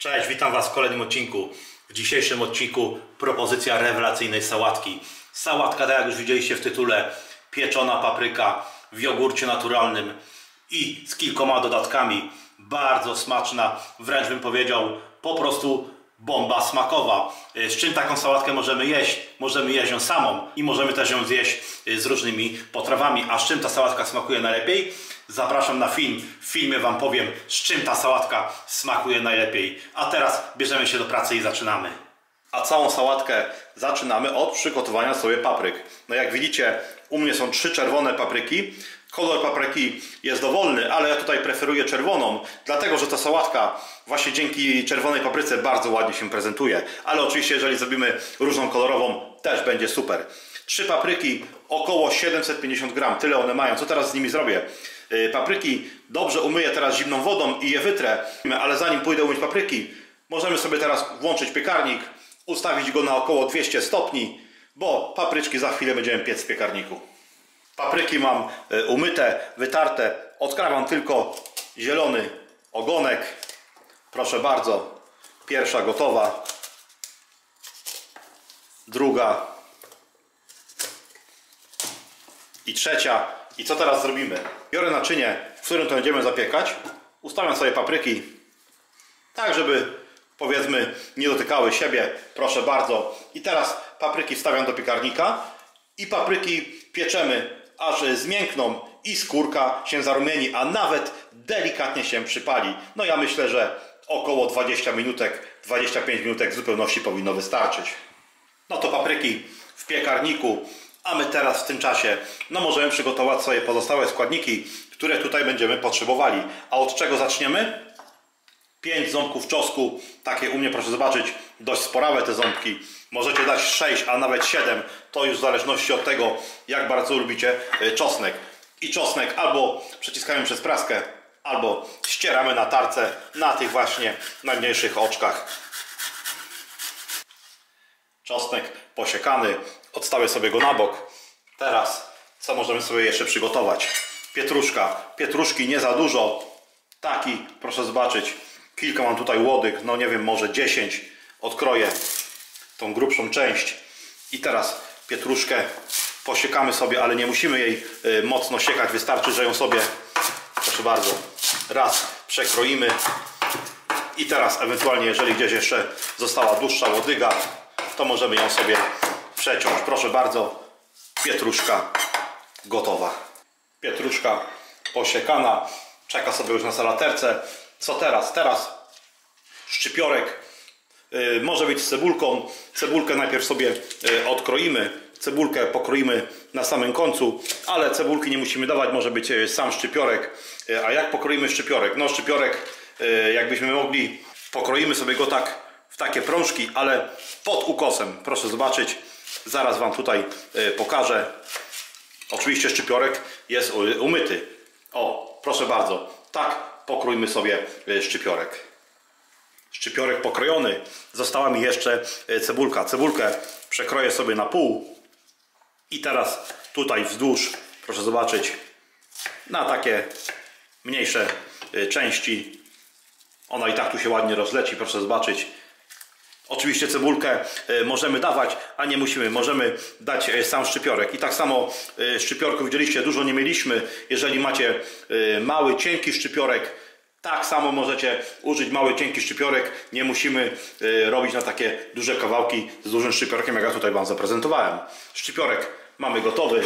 Cześć, witam Was w kolejnym odcinku. W dzisiejszym odcinku propozycja rewelacyjnej sałatki. Sałatka, tak jak już widzieliście w tytule, pieczona papryka w jogurcie naturalnym i z kilkoma dodatkami. Bardzo smaczna, wręcz bym powiedział, po prostu bomba smakowa. Z czym taką sałatkę możemy jeść? Możemy jeść ją samą i możemy też ją zjeść z różnymi potrawami. A z czym ta sałatka smakuje najlepiej? Zapraszam na film. W filmie Wam powiem, z czym ta sałatka smakuje najlepiej. A teraz bierzemy się do pracy i zaczynamy. A całą sałatkę zaczynamy od przygotowania sobie papryk. No jak widzicie, u mnie są 3 czerwone papryki. Kolor papryki jest dowolny, ale ja tutaj preferuję czerwoną, dlatego że ta sałatka właśnie dzięki czerwonej papryce bardzo ładnie się prezentuje. Ale oczywiście jeżeli zrobimy różną kolorową, też będzie super. 3 papryki, około 750 gram, tyle one mają. Co teraz z nimi zrobię? Papryki dobrze umyję teraz zimną wodą i je wytrę, ale zanim pójdę umyć papryki, możemy sobie teraz włączyć piekarnik, ustawić go na około 200 stopni, bo papryczki za chwilę będziemy piec w piekarniku. Papryki mam umyte, wytarte, odkrawam tylko zielony ogonek. Proszę bardzo, pierwsza gotowa, druga i trzecia. I co teraz zrobimy? Biorę naczynie, w którym to będziemy zapiekać, ustawiam sobie papryki tak, żeby powiedzmy nie dotykały siebie, proszę bardzo. I teraz papryki wstawiam do piekarnika i papryki pieczemy, aż zmiękną i skórka się zarumieni, a nawet delikatnie się przypali. No ja myślę, że około 20 minutek, 25 minutek w zupełności powinno wystarczyć. No to papryki w piekarniku, a my teraz w tym czasie możemy przygotować sobie pozostałe składniki, które tutaj będziemy potrzebowali. A od czego zaczniemy? 5 ząbków czosnku, takie u mnie, proszę zobaczyć, dość sporawe te ząbki. Możecie dać 6, a nawet 7, to już w zależności od tego, jak bardzo lubicie czosnek. I czosnek albo przeciskamy przez praskę, albo ścieramy na tarce na tych właśnie najmniejszych oczkach. Czosnek posiekany, odstawię sobie go na bok. Teraz co możemy sobie jeszcze przygotować? Pietruszka. Pietruszki nie za dużo. Taki, proszę zobaczyć, kilka mam tutaj łodyg, no nie wiem, może 10. Odkroję tą grubszą część. I teraz pietruszkę posiekamy sobie, ale nie musimy jej mocno siekać. Wystarczy, że ją sobie, proszę bardzo, raz przekroimy. I teraz ewentualnie, jeżeli gdzieś jeszcze została dłuższa łodyga, to możemy ją sobie przeciąć. Proszę bardzo, pietruszka gotowa. Pietruszka posiekana, czeka sobie już na salaterce. Co teraz? Teraz szczypiorek, może być z cebulką. Cebulkę najpierw sobie odkroimy. Cebulkę pokroimy na samym końcu, ale cebulki nie musimy dawać, może być sam szczypiorek. A jak pokroimy szczypiorek? No szczypiorek, jakbyśmy mogli, pokroimy sobie go tak w takie prążki, ale pod ukosem. Proszę zobaczyć, zaraz Wam tutaj pokażę. Oczywiście szczypiorek jest umyty. O, proszę bardzo, tak pokrójmy sobie szczypiorek. Szczypiorek pokrojony. Została mi jeszcze cebulka. Cebulkę przekroję sobie na pół. I teraz tutaj wzdłuż, proszę zobaczyć, na takie mniejsze części. Ona i tak tu się ładnie rozleci, proszę zobaczyć. Oczywiście cebulkę możemy dawać, a nie musimy. Możemy dać sam szczypiorek. I tak samo szczypiorku widzieliście, dużo nie mieliśmy. Jeżeli macie mały, cienki szczypiorek, tak samo możecie użyć mały, cienki szczypiorek. Nie musimy robić na takie duże kawałki z dużym szczypiorkiem, jak ja tutaj Wam zaprezentowałem. Szczypiorek mamy gotowy.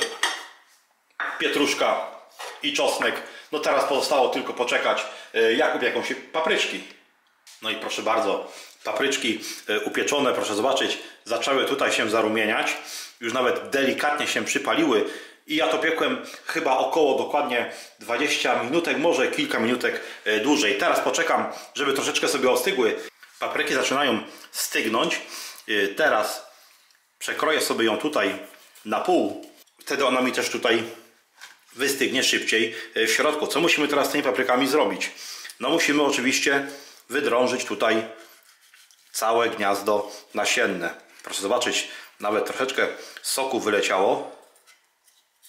Pietruszka i czosnek. No teraz pozostało tylko poczekać, jak upieką się papryczki. No i proszę bardzo, papryczki upieczone, proszę zobaczyć, zaczęły tutaj się zarumieniać. Już nawet delikatnie się przypaliły. I ja to piekłem chyba około dokładnie 20 minutek, może kilka minutek dłużej. Teraz poczekam, żeby troszeczkę sobie ostygły. Papryki zaczynają stygnąć. Teraz przekroję sobie ją tutaj na pół. Wtedy ona mi też tutaj wystygnie szybciej w środku. Co musimy teraz z tymi paprykami zrobić? No musimy oczywiście wydrążyć tutaj całe gniazdo nasienne. Proszę zobaczyć, nawet troszeczkę soku wyleciało.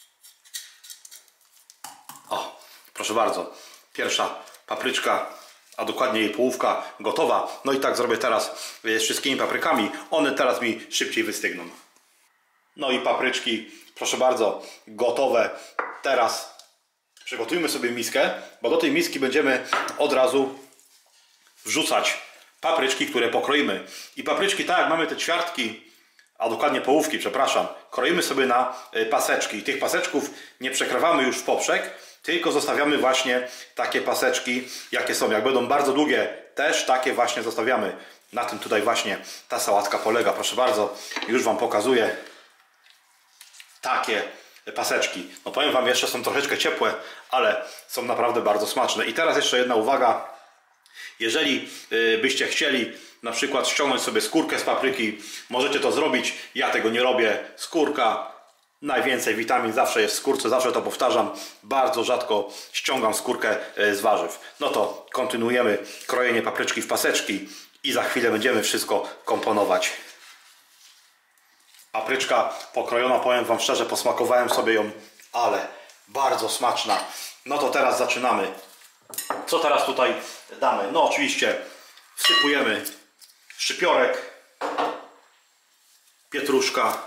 O, proszę bardzo, pierwsza papryczka a dokładnie jej połówka gotowa. No i tak zrobię teraz z wszystkimi paprykami. One teraz mi szybciej wystygną. No i papryczki, proszę bardzo, gotowe. Teraz przygotujmy sobie miskę, bo do tej miski będziemy od razu wrzucać papryczki, które pokroimy. I papryczki, tak jak mamy te ćwiartki, a dokładnie połówki, przepraszam, kroimy sobie na paseczki. I tych paseczków nie przekrywamy już w poprzek, tylko zostawiamy właśnie takie paseczki, jakie są. Jak będą bardzo długie, też takie właśnie zostawiamy. Na tym tutaj właśnie ta sałatka polega. Proszę bardzo, już Wam pokazuję takie paseczki. No powiem Wam, jeszcze są troszeczkę ciepłe, ale są naprawdę bardzo smaczne. I teraz jeszcze jedna uwaga. Jeżeli byście chcieli na przykład ściągnąć sobie skórkę z papryki, możecie to zrobić. Ja tego nie robię. Skórka, najwięcej witamin zawsze jest w skórce, zawsze to powtarzam. Bardzo rzadko ściągam skórkę z warzyw. No to kontynuujemy krojenie papryczki w paseczki i za chwilę będziemy wszystko komponować. Papryczka pokrojona, powiem Wam szczerze, posmakowałem sobie ją, ale bardzo smaczna. No to teraz zaczynamy. Co teraz tutaj damy? No oczywiście wsypujemy szczypiorek, pietruszka,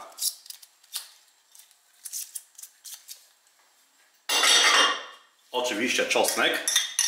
oczywiście czosnek,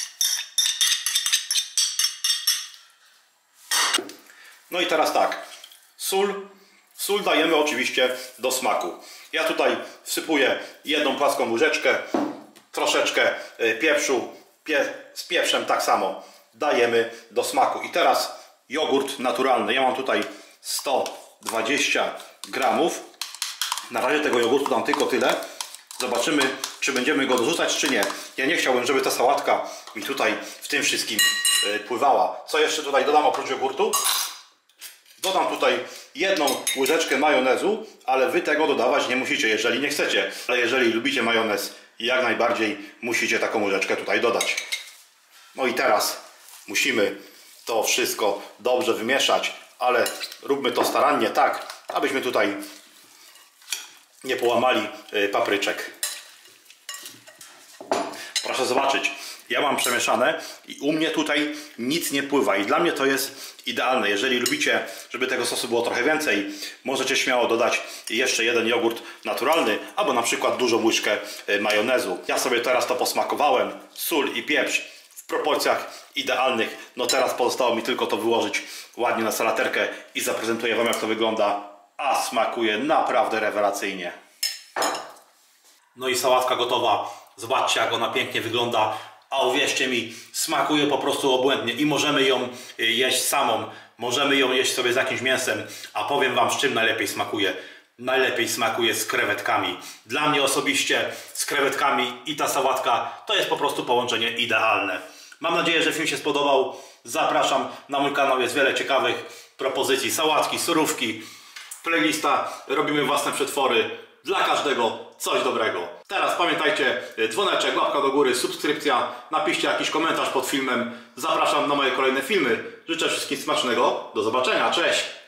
no i teraz tak, sól dajemy oczywiście do smaku. Ja tutaj wsypuję jedną płaską łyżeczkę, troszeczkę pieprzu, z pieprzem tak samo dajemy do smaku. I teraz jogurt naturalny. Ja mam tutaj 120 gramów. Na razie tego jogurtu dam tylko tyle. Zobaczymy, czy będziemy go dorzucać, czy nie. Ja nie chciałbym, żeby ta sałatka mi tutaj w tym wszystkim pływała. Co jeszcze tutaj dodam oprócz jogurtu? Dodam tutaj jedną łyżeczkę majonezu, ale Wy tego dodawać nie musicie, jeżeli nie chcecie. Ale jeżeli lubicie majonez, jak najbardziej musicie taką łyżeczkę tutaj dodać. No i teraz musimy to wszystko dobrze wymieszać, ale róbmy to starannie tak, abyśmy tutaj nie połamali papryczek. Proszę zobaczyć, ja mam przemieszane i u mnie tutaj nic nie pływa i dla mnie to jest idealne. Jeżeli lubicie, żeby tego sosu było trochę więcej, możecie śmiało dodać jeszcze jeden jogurt naturalny albo na przykład dużą łyżkę majonezu. Ja sobie teraz to posmakowałem, sól i pieprz w proporcjach idealnych. No teraz pozostało mi tylko to wyłożyć ładnie na salaterkę i zaprezentuję Wam, jak to wygląda, a smakuje naprawdę rewelacyjnie. No i sałatka gotowa. Zobaczcie, jak ona pięknie wygląda. A uwierzcie mi, smakuje po prostu obłędnie i możemy ją jeść samą, możemy ją jeść sobie z jakimś mięsem, a powiem Wam, z czym najlepiej smakuje. Najlepiej smakuje z krewetkami. Dla mnie osobiście z krewetkami i ta sałatka to jest po prostu połączenie idealne. Mam nadzieję, że film się spodobał. Zapraszam na mój kanał, jest wiele ciekawych propozycji. Sałatki, surówki, playlista, robimy własne przetwory. Dla każdego coś dobrego. Teraz pamiętajcie, dzwoneczek, łapka do góry, subskrypcja, napiszcie jakiś komentarz pod filmem. Zapraszam na moje kolejne filmy. Życzę wszystkim smacznego. Do zobaczenia. Cześć!